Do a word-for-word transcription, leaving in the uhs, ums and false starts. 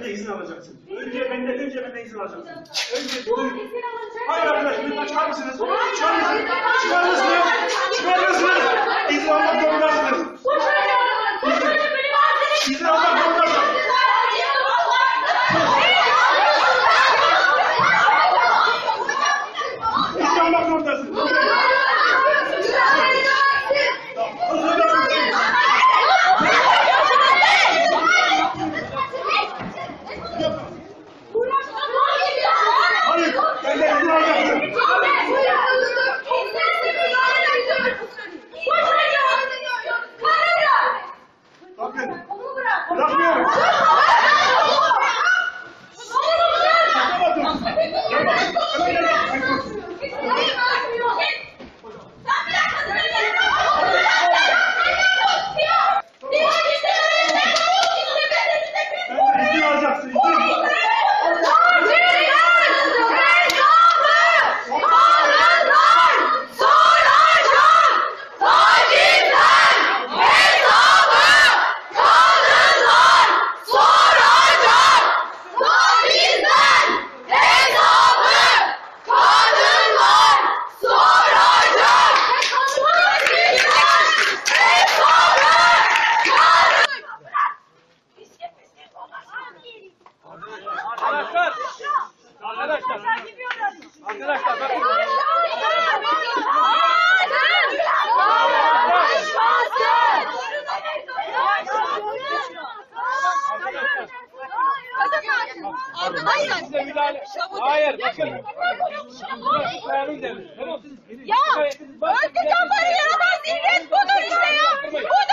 de izin alacaksın. Önce benden, önce benden izin alacaksın. Önce dur. Hayır arkadaş, lütfen çıkar mısınız? Çıkar mısınız? Çıkar mısınız? Çıkar mısınız? İzin almak zorundasınız. İzin, izin almak zorundasınız. İzin almak zorundasınız. Hayır, benden izin alacaksın. Bakın, bırakmıyorum. İzin alacaksın, izin. Arkadaşlar, arkadaşlar, arkadaşlar bakın. Arkadaşlar. Size müdahale. Hayır, bakın. Ya, örgüt onları yaratan zihniyet budur işte ya. Budur.